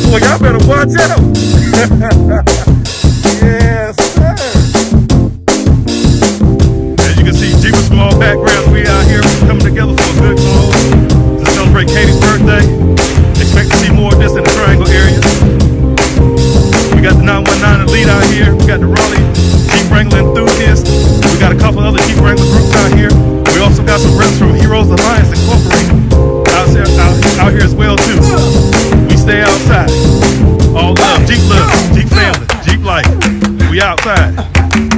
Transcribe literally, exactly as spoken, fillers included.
Boy, y'all better watch out. Yes, sir. As you can see, Jeepers from all backgrounds, we out here coming together for a good cause to celebrate Katie's birthday. Expect to see more of this in the Triangle area. We got the nine one nine Elite out here. We got the Raleigh Jeep Wrangler Enthusiasts. We got a couple other Jeep Wrangler groups out here. We also got some reps from Heroes Alliance Incorporated out there, out, out here as well too. We stay outside. All love, Jeep love, Jeep family, Jeep life. We outside.